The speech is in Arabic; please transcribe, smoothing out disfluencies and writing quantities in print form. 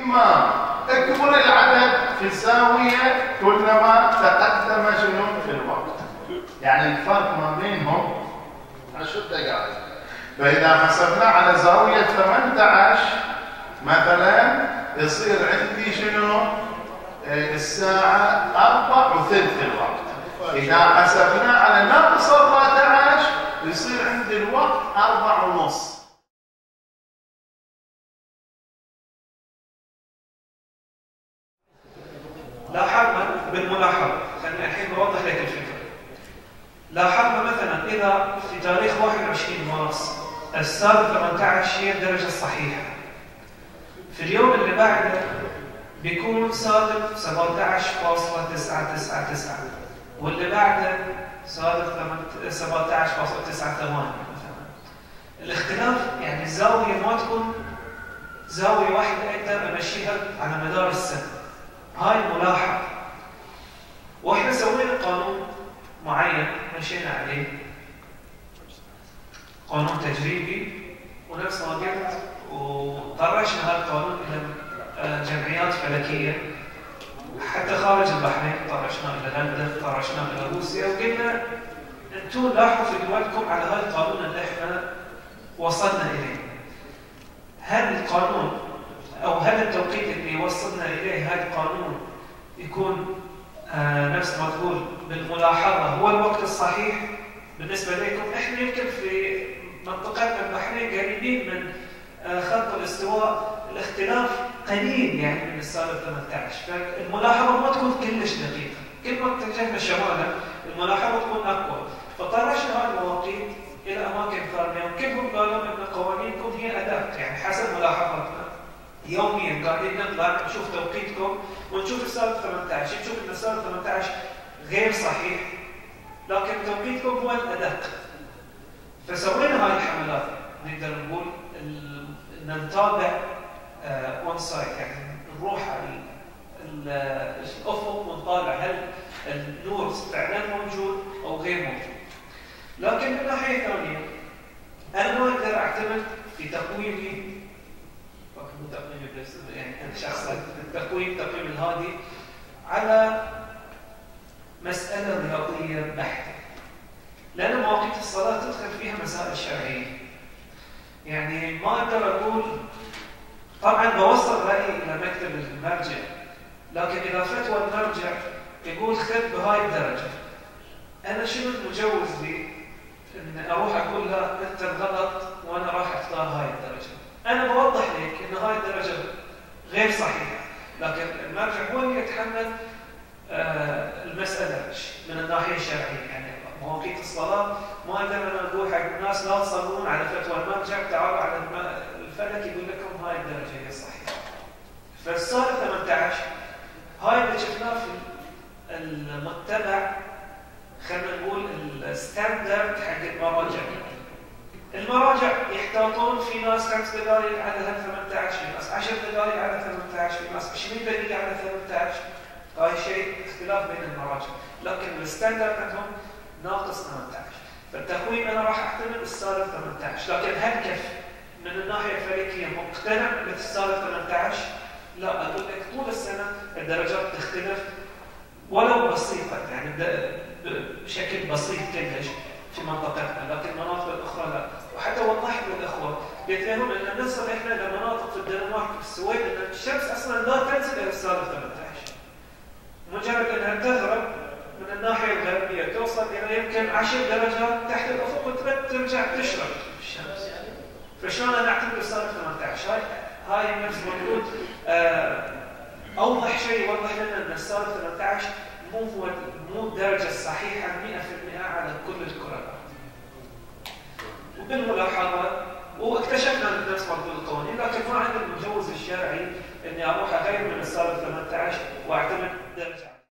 إما تكبر العدد في الزاوية كلما تقدم شنو في الوقت. يعني الفرق ما بينهم 10 دقائق. فإذا حسبنا على زاوية 18 مثلا يصير عندي شنو؟ الساعة 4:3 الوقت. إذا حسبنا على ناقص 14 يصير عندي الوقت 4:30. لاحظنا بالملاحظة، خليني الحين بوضح لك الفكرة. لاحظنا مثلا إذا في تاريخ 21 مارس السالب 18 هي الدرجة الصحيحة، في اليوم اللي بعده بيكون سالب 17.999 واللي بعده سالب 17.98 مثلا. الاختلاف يعني الزاوية ما تكون زاوية واحدة أقدر أمشيها على مدار السنة. هاي ملاحظة. واحنا سوينا قانون معين مشينا عليه، قانون تجريبي، ونفس ما قلت وطرشنا هذا القانون الى جمعيات فلكيه حتى خارج البحرين، طرشناه الى لندن، طرشناه الى روسيا، وقلنا انتم لاحظوا في دولكم على هذا القانون اللي احنا وصلنا اليه. هل القانون او هل التوقيت اللي وصلنا اليه هذا القانون يكون نفس ما تقول بالملاحظه هو الوقت الصحيح بالنسبه لكم؟ احنا يمكن في منطقتنا البحرين قريبين من خط الاستواء، الاختلاف قليل يعني من السالب 18، فالملاحظه ما تكون كلش دقيقه. كل ما اتجهنا شمالا الملاحظه تكون اقوى، فطرشنا هذه المواقيت الى اماكن ثانيه، وكلهم قالوا ان قوانينكم هي ادق، يعني حسب ملاحظتنا يوميا قاعدين نطلع نشوف توقيتكم ونشوف السالب 18، نشوف ان السالب 18 غير صحيح لكن توقيتكم هو الادق. فسوينا هاي الحملات، نقدر نقول ان نتابع اون سايت، يعني نروح على الافق ونطالع هل النور فعلا موجود او غير موجود. لكن من ناحيه ثانيه انا ما اقدر اعتمد في تقويمي، مو تقويمي بس يعني انا شخصيا تقويم الهادي على مساله رياضيه بحته، لان مواقيت الصلاه تدخل فيها مسائل شرعيه. يعني ما اقدر اقول طبعا بوصل رايي الى مكتب المرجع، لكن اذا فتوى المرجع يقول خذ بهاي الدرجه، انا شنو المجوز لي ان اروح اقول له انت غلط وانا راح اختار هاي الدرجه؟ انا بوضح لك ان هاي الدرجه غير صحيحه، لكن المرجع هو اللي يتحمل المساله من الناحيه الشرعيه. يعني مواقيت الصلاه ما اقدر انا اقول حق الناس لا تصلون على فتوى المرجع، تعالوا على الفلك يقول لكم هاي الدرجه هي الصحيحه. فالسالب 18 هاي اللي شفناه في المتبع، خلينا نقول الستاندرد حق المراجع. المراجع يحتاطون، في ناس 5 دقائق عددها 18، في ناس 10 دقائق عددها 18، في ناس 20 دقيقه عددها 18. هاي شيء اختلاف بين المراجع، لكن الستاندرد عندهم ناقص 18. فالتقويم انا راح احتمل السالب 18، لكن هل كيف من الناحيه الفلكيه مقتنع بالسالب 18؟ لا، اقول لك طول السنه الدرجات تختلف ولو بسيطه، يعني بشكل بسيط كلش في منطقتنا، لكن المناطق الاخرى لا. وحتى وضحت للاخوه قلت لهم ان نصل احنا لمناطق في الدنمارك في السويد ان الشمس اصلا لا تنزل الى السالب 18، مجرد انها تغرب من الناحيه الغربيه توصل الى يمكن 10 درجات تحت الافق وترجع تشرق الشمس. فشلون انا اعتبر السالب 18؟ هاي نفس ما نقول اوضح شيء يوضح لنا ان السالب 18 مو الدرجه الصحيحه 100% على كل الكرات. وبالملاحظه واكتشفنا نفس ما نقول القوانين، لكن ما عندنا المجوز الشرعي اني اروح اغير من السالب 18 واعتمد